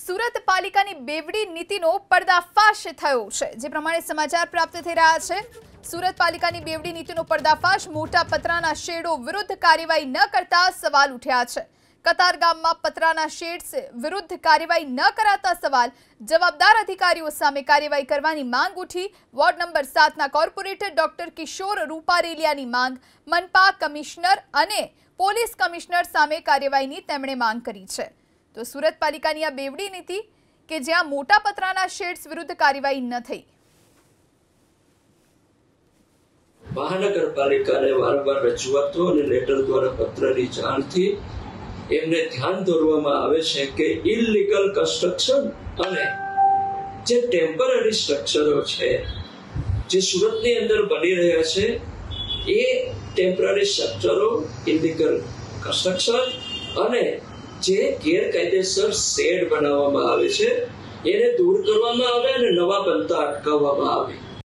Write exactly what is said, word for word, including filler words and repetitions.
સુરત પાલિકાની બેવડી નીતિનો પર્દાફાશ થયો છે। જે પ્રમાણે સમાચાર પ્રાપ્ત થઈ રહ્યા છે, સુરત પાલિકાની બેવડી નીતિનો પર્દાફાશ, મોટા પતરાના શેડો વિરુદ્ધ કાર્યવાહી ન કરતા સવાલ ઉઠ્યા છે। કતારગામમાં પતરાના શેડ્સ વિરુદ્ધ કાર્યવાહી ન કરાતા સવાલ, જવાબદાર અધિકારીઓ સામે કાર્યવાહી કરવાની માંગ ઉઠી। વોર્ડ નંબર સાતના કોર્પોરેટર ડોક્ટર કિશોર રૂપારેલિયાની માંગ, મનપા કમિશનર અને પોલીસ કમિશનર સામે કાર્યવાહીની તેમણે માંગ કરી છે। तो सूरत पालिकानी आ बेवड़ी नीति के ज्यां मोटा पतराना शेड्स विरुद्ध कार्यवाही न थई। महानगरपालिका ने वारंवार रजूआतो અને લેટર દ્વારા પત્રની જાણથી એમને ધ્યાન દોરવામાં આવે છે કે ઇલીગલ કન્સ્ટ્રક્શન અને જે ટેમ્પરરી સ્ટ્રક્ચરો છે જે સુરતની અંદર બની રહ્યા છે એ ટેમ્પરરી સ્ટ્રક્ચરો, ઇલીગલ કન્સ્ટ્રક્શન અને જે ગેરકાયદેસર શેડ બનાવવામાં આવે છે એને દૂર કરવામાં આવે અને નવા બનતા અટકાવવામાં આવે।